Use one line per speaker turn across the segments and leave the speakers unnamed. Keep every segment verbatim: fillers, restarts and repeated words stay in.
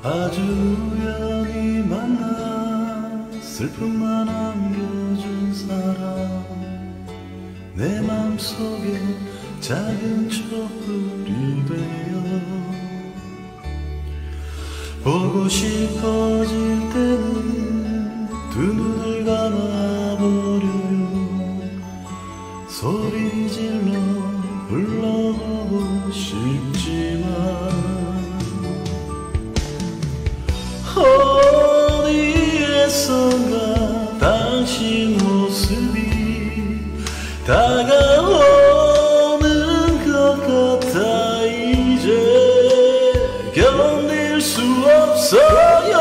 아주 우연히 만나 슬픔만 안겨준 사람, 내 맘속에 작은 촛불이 되어 보고 싶어질 때는 두 눈을 감아버려요. 소리 질러 불러보고 싶지만 어디에선가 당신 모습이 다가오는 것 같아. 이제 견딜 수 없어요.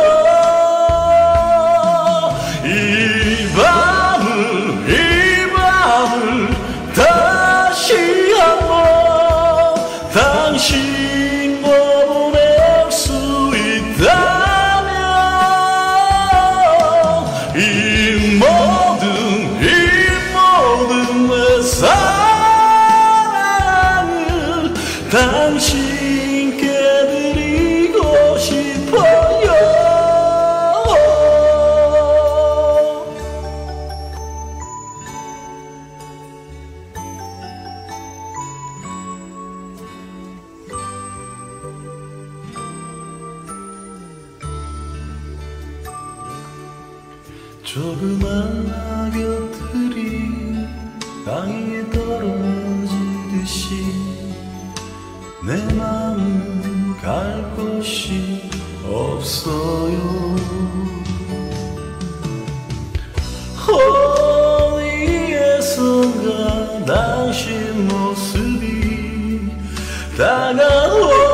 이 밤을 이 밤을 다시 한번 당신과 보낼 수 있다면 이 모든 이 모든 내 사랑을 당신께 드리고 싶어요. 조그만 낙엽들이 땅 위에 떨어지듯이 내 맘은 갈 곳이 없어요. 어디에선가 당신 모습이 다가오